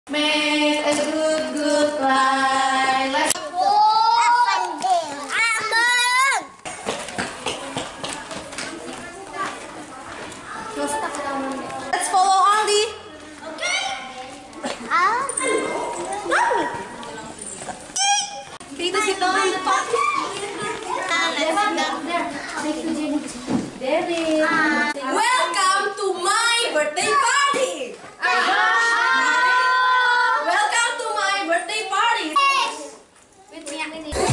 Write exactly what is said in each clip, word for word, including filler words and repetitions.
Make a good, good life. Let's go. Let's follow Aldi. Okay. Aldi. Mommy. Okay. Kita sit down in the top. Welcome to my birthday party. Welcome to my birthday party. With me, with me.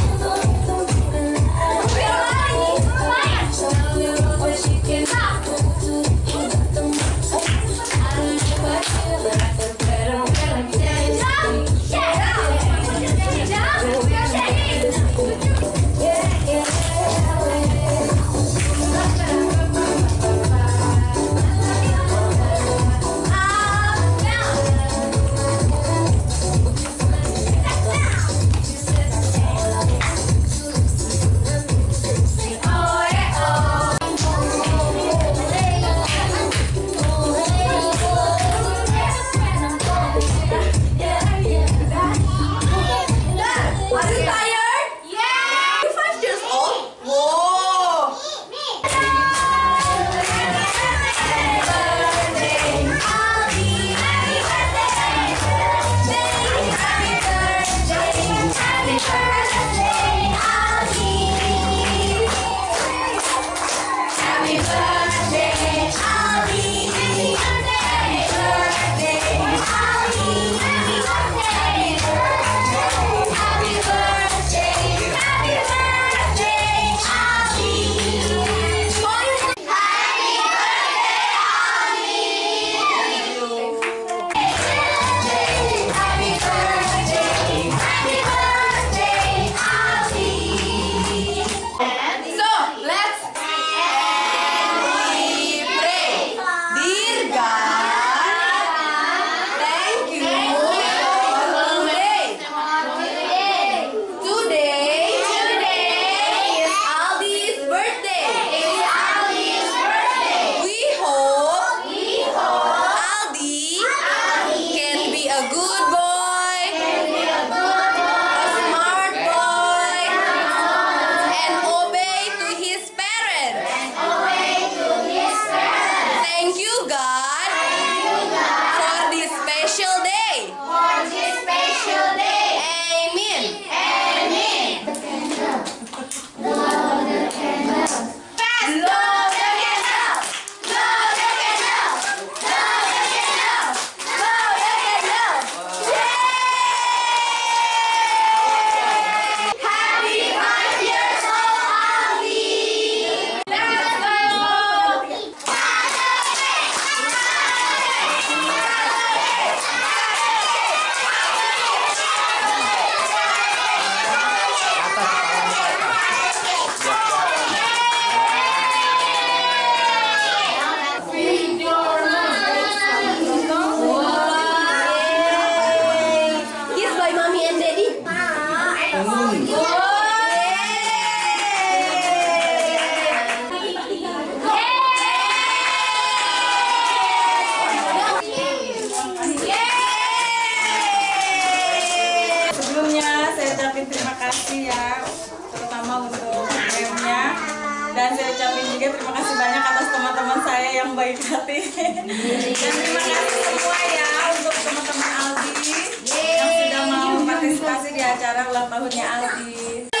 Terima kasih ya, terutama untuk remnya, dan saya ucapin juga terima kasih banyak atas teman-teman saya yang baik hati. Dan terima kasih semua ya untuk teman-teman Aldi yang sudah mau partisipasi di acara ulang tahunnya Aldi.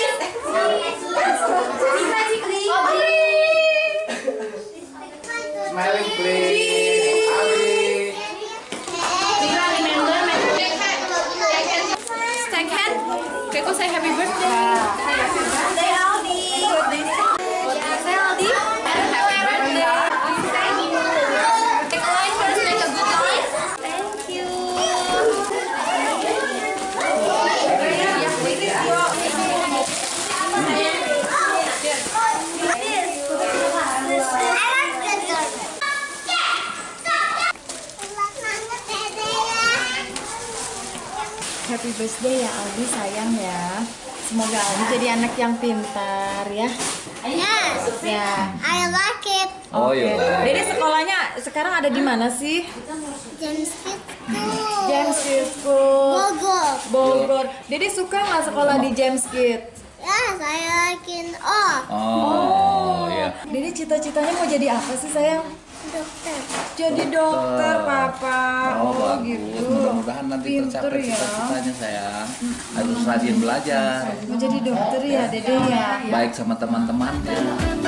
Smiling please, Aldi. Okay, ko say happy birthday. Happy birthday, Aldi. Say Aldi. Happy birthday. Take a line first, make a good line. Thank you. Happy birthday ya Aldi sayang ya. Semoga Aldi jadi anak yang pintar ya. Yes, Ya. I like it. Oh, Oke. iya. Dede sekolahnya sekarang ada di mana sih? James School. James Kids School Bogor. Bogor. Dede suka nggak sekolah di James Kids? Yes, I like it. Oh, Oh, ya. Dede cita-citanya mau jadi apa sih sayang? dokter. Jadi dokter, Papa. Oh, Oh, bagus. gitu. Mudah-mudahan nanti Pinter tercapai ya. cita-citanya sayang. Harus rajin belajar. Mau jadi dokter ya, Dede ya. Baik sama teman-teman ya.